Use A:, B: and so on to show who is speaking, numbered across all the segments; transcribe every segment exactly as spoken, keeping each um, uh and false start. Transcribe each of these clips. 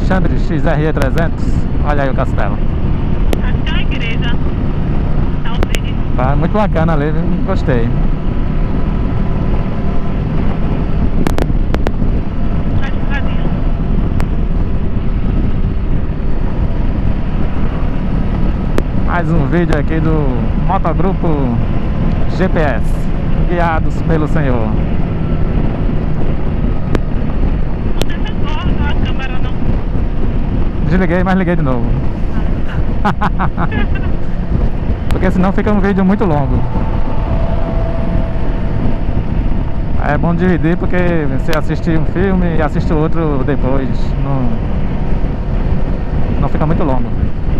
A: Alexandre X R E trezentos. Olha aí o castelo.
B: Acho que é a igreja. Talvez.
A: Tá muito bacana ali, viu? Gostei.
B: Mais estradinha.
A: Mais um vídeo aqui do Motogrupo G P S, guiados pelo Senhor.
B: Não desligou a câmera, não.
A: Desliguei, mas liguei de novo. Porque senão fica um vídeo muito longo. É bom dividir porque você assiste um filme e assiste o outro depois. Não, não fica muito longo.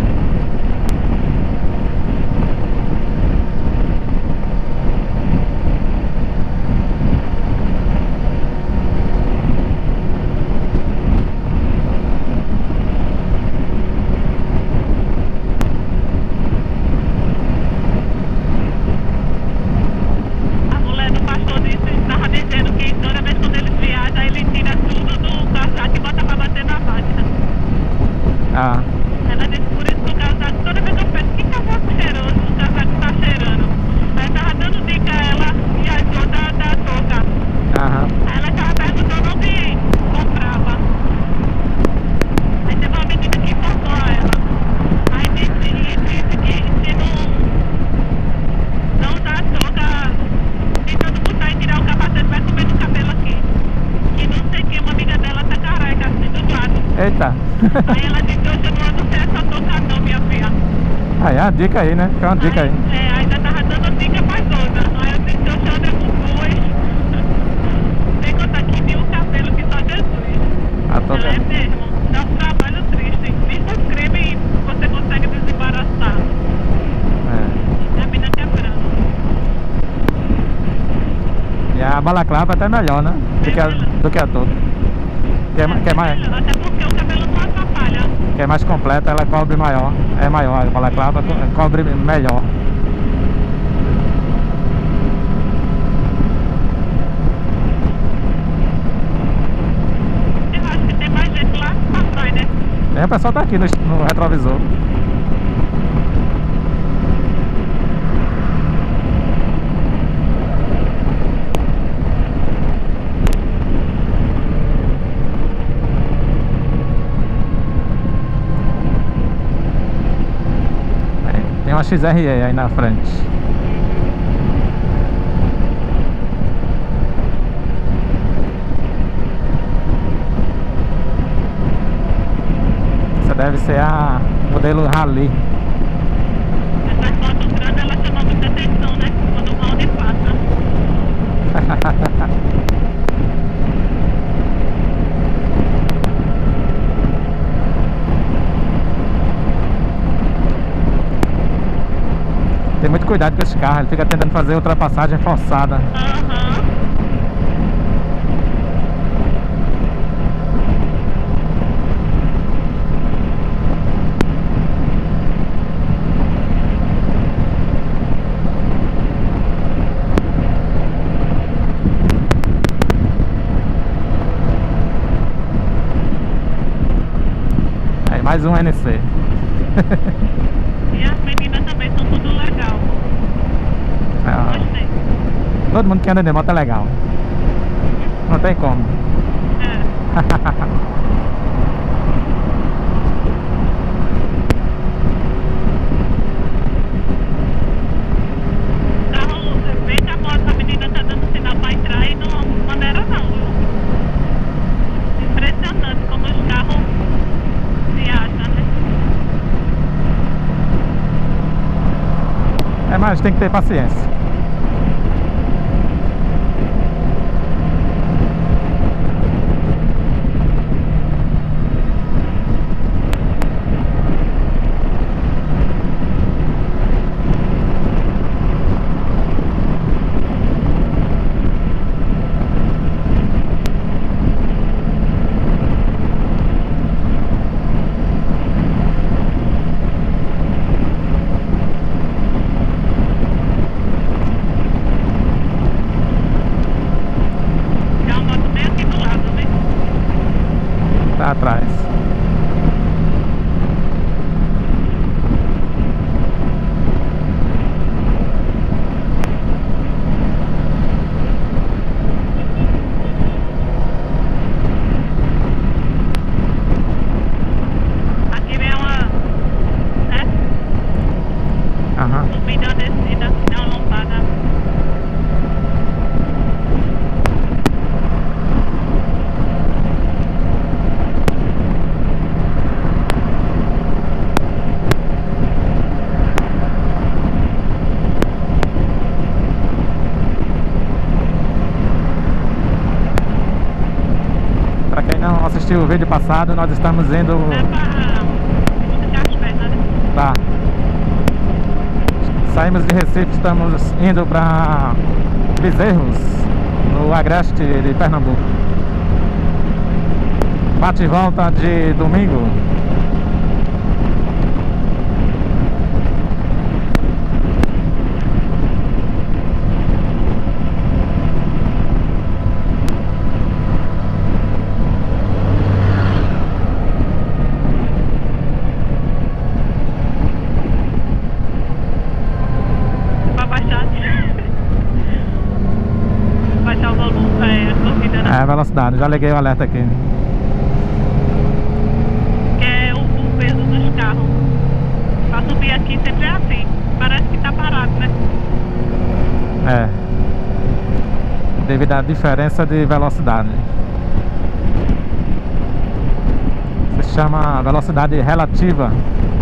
B: A mulher do pastor disse, estava dizendo que toda vez quando eles viajam, ele tira tudo do casaco e bota pra bater na máquina.
A: Ah,
B: Ela disse por isso que o casaco, toda vez que eu penso, que casaco cheiroso, o casaco tá cheirando. Aí tava dando dica a ela e a da, da touca.
A: aham.
B: Aí ela tava perguntando onde comprava. Aí teve uma menina que informou a ela. Aí disse, disse que se não, não usar a touca, tentando botar e tirar o capacete, vai comer no cabelo aqui. Que não sei o que, uma amiga dela tá careca assim do lado.
A: Eita.
B: Aí ela disse, hoje eu não ando sem essa touca não, minha filha.
A: Aí é uma dica aí, né? Fica uma dica aí.
B: É, ainda tava dando dica mais outra. Aí eu disse, eu já andei com duas. Tem conta que viu o cabelo que só Jesus.
A: A touca.
B: Ela é mesmo, dá um trabalho triste. Mesmo creme você consegue desembaraçar.
A: É.
B: A mina quebrando.
A: E a balaclava até melhor, né? Do que a, do que a touca. Que é, ma- que é mais,
B: melhor, até porque o cabelo não atrapalha.
A: que é mais completa, ela cobre maior. É maior, a balaclava co- cobre melhor.
B: Eu acho que tem mais gente lá pra trás, né?
A: E o pessoal tá aqui no, no retrovisor. Aí, tem uma X R E aí na frente. Essa deve ser a modelo Rally.
B: Essas fotos grandes, elas chamam muita atenção, né? Quando o Audi passa.
A: Tem muito cuidado com esse carro, ele fica tentando fazer ultrapassagem forçada.
B: Aham.
A: Aí mais um N C.
B: E as meninas também são tudo legal.
A: Ah,
B: Gostei.
A: todo mundo que anda de moto é legal. Não tem como.
B: É. O carro, vê que a moto, a menina tá dando sinal pra entrar e não maneira não, viu? Impressionante como os carros se acham, né?
A: É, mas tem que ter paciência. assistiu o vídeo passado, nós estamos indo...
B: É pra esticar as pernas, né?
A: Tá. Saímos de Recife, estamos indo para Bezerros, no Agreste de Pernambuco. Bate e volta de domingo.
B: Pra baixar. Baixar o volume, é, a corrida, né?
A: É, velocidade, já liguei o alerta aqui.
B: Que é o, o peso dos carros. Pra subir aqui sempre é assim. Parece que tá parado, né?
A: É. Devido à diferença de velocidade. Se chama velocidade relativa.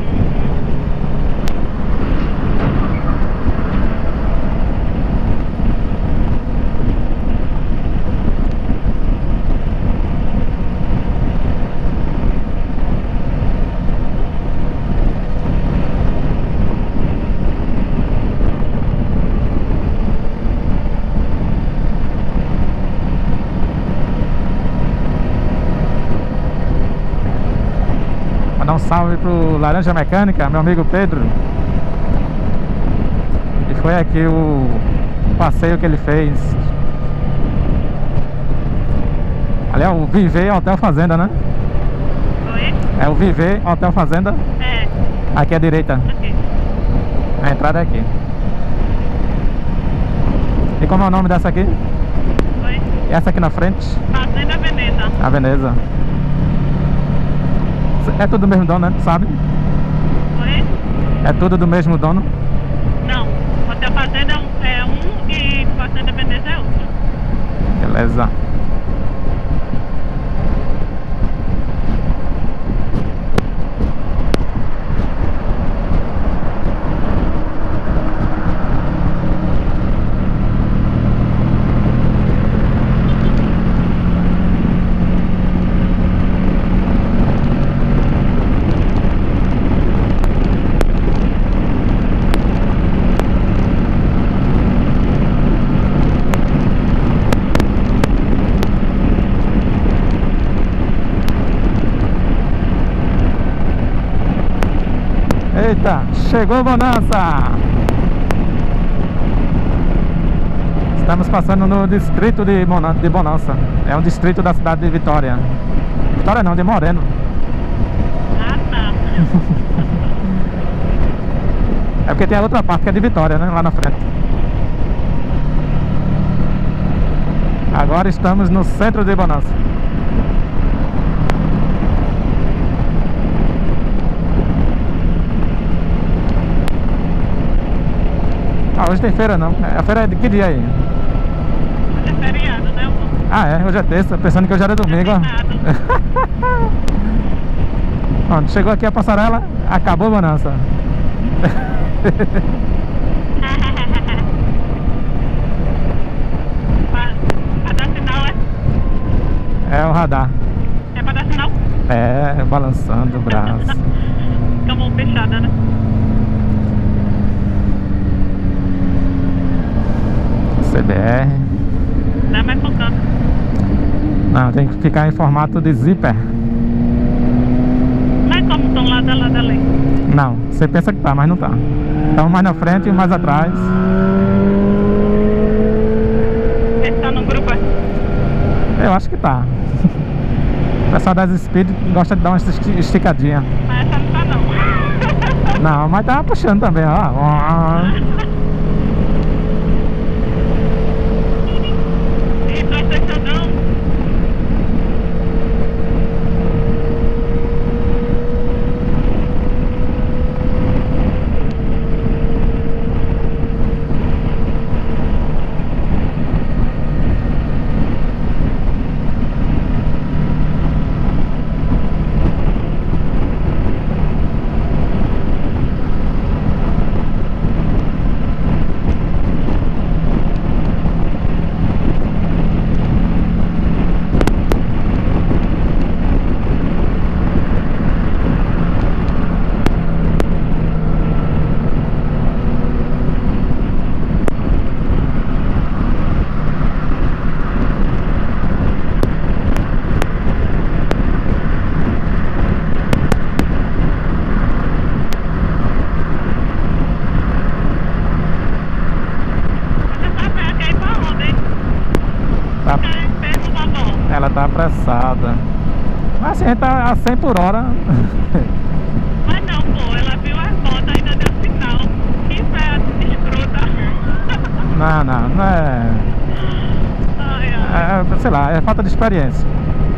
A: Mandar um salve pro Laranja Mecânica, meu amigo Pedro. E foi aqui o passeio que ele fez. Ali é o Viver Hotel Fazenda, né?
B: Oi?
A: É o Viver Hotel Fazenda.
B: É,
A: Aqui à direita.
B: aqui.
A: A entrada é aqui. E como é o nome dessa aqui?
B: Oi?
A: E essa aqui na frente?
B: Fazenda Veneza.
A: A Veneza. É tudo do mesmo dono, né? Tu sabe?
B: Oi?
A: É tudo do mesmo dono?
B: Não. Hotel Fazenda é um, é um e Fazenda Veneza é outro.
A: Beleza. Eita, chegou Bonança! Estamos passando no distrito de Bona- de Bonança. É um distrito da cidade de Vitória. Vitória não, de Moreno.
B: Ah, tá.
A: É porque tem a outra parte que é de Vitória, né? Lá na frente. Agora estamos no centro de Bonança. Ah, hoje tem feira não. A feira é de que dia aí?
B: Hoje é feriado, né, amor?
A: Ah, é, hoje é terça, pensando que hoje era domingo, ó. Pronto, chegou aqui a passarela, acabou a Bonança.
B: pra, pra dar sinal, é?
A: É o radar.
B: É pra dar sinal?
A: É, balançando o braço.
B: Com a mão fechada, né?
A: C B R.
B: Não é mais focando.
A: Não, tem que ficar em formato de zíper.
B: Não é como estão lado a lado ali.
A: Não, você pensa que tá, mas não tá. Então mais na frente e mais atrás.
B: Esse tá no grupo, é?
A: Eu acho que tá. O pessoal das Speed gosta de dar uma esti- esticadinha.
B: Mas essa não tá, não.
A: Não, mas tá puxando também, ó.
B: E presta atenção, não.
A: tá,
B: querem mesmo, vovó?
A: ela tá apressada. Mas assim, a gente tá a cem por hora.
B: Mas não, pô, ela viu as motos, ainda deu sinal. Que fé escrota.
A: Não, não, não é,
B: Ai, ai.
A: é. Sei lá, é falta de experiência.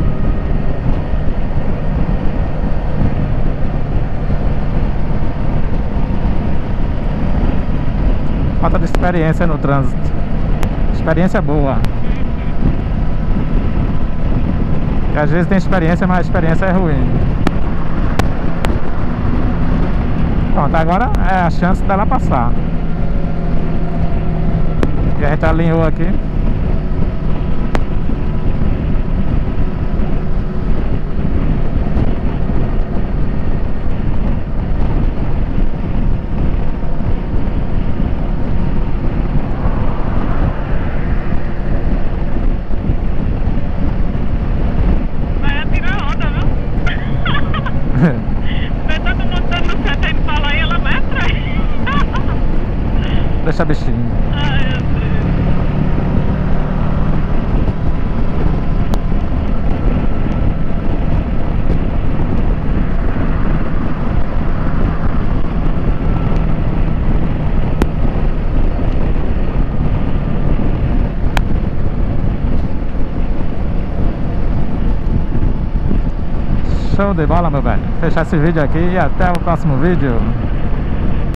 A: Falta de experiência no trânsito. Experiência boa. E às vezes tem experiência, mas a experiência é ruim. Pronto, agora é a chance dela passar. E a gente alinhou aqui.
B: Vai atirar onda, viu? Vê todo mundo dando certo aí pra falar e ela vai atrás.
A: Deixa a bichinha.
B: Ai, meu Deus.
A: Show de bola, meu velho. Fechar esse vídeo aqui e até o próximo vídeo.